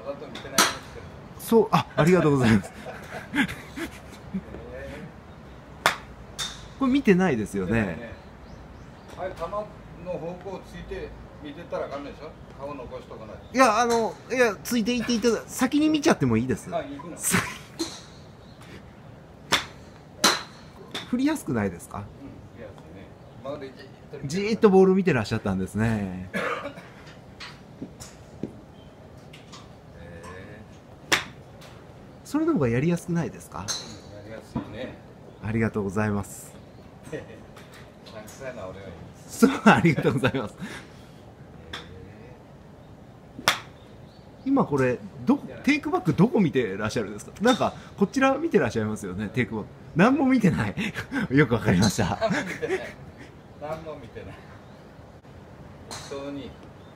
わざと見てないんですけど。 そう、ありがとうございます。これ見てないですよね。 あれ球の方向ついて見てたらあかんないでしょ。顔残しとかない。 いや、いや、ついていっていただ、先に見ちゃってもいいです。 あ、いいの。 振りやすくないですか？ うん、いやですね。今までじーっとボール見てらっしゃったんですね。それの方がやりやすくないですか？ やりやすいね。 ありがとうございます。 なくさいな俺は。 そう、ありがとうございます。今これテイクバックどこ見てらっしゃるんですか？なんかこちら見てらっしゃいますよね。テイクバック何も見てない。よくわかりました。 何も見てない。何も見てない。本当に。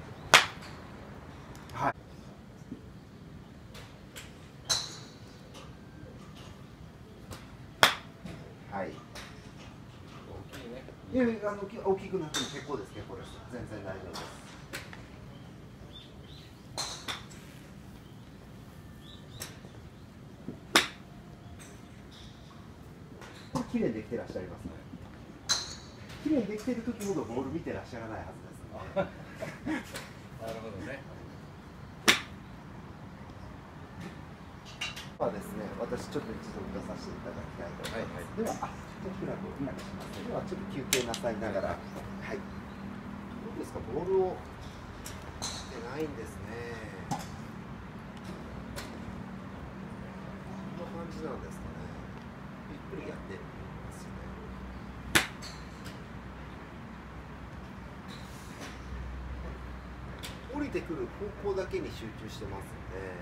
はい。はい。 大きいね。 いや、大きくなっても結構です。結構です。全然大丈夫です。綺麗にできてらっしゃいますね。綺麗にできてる時ほどボール見てらっしゃらないはずですね。 なるほどね。 ですね、私ちょっと一度出させていただきたいと思います。では、ちょっとクラブをお借りします。では、ちょっと休憩なさいながら、はい。どうですか、ボールを見てないんですね。こんな感じなんですかね。ゆっくりやってますよね。降りてくる方向だけに集中してますので。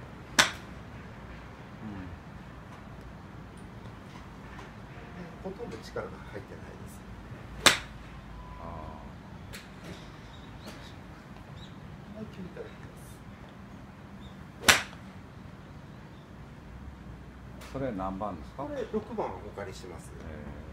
ほとんど力が入ってないです。もう一球いただきます。 それ何番ですか？ これ6番お借りします。